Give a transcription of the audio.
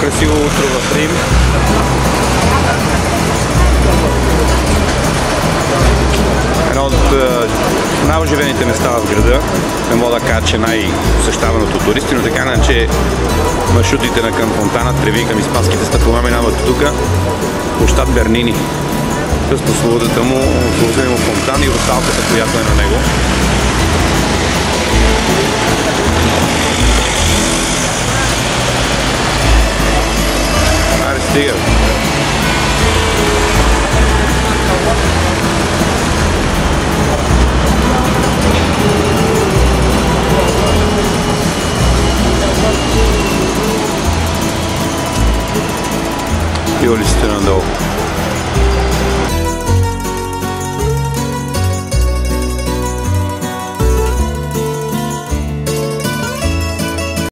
красиво утро в Рим. Едно от най-оживените места в града. Не мога да кажа, че най-посещаваното от туристи, но така иначе маршрутите на към Фонтана Треви, към Испанските стъпала минават тук. Площад Бернини с прословутата му фонтан и русалката, която е на него. Стига.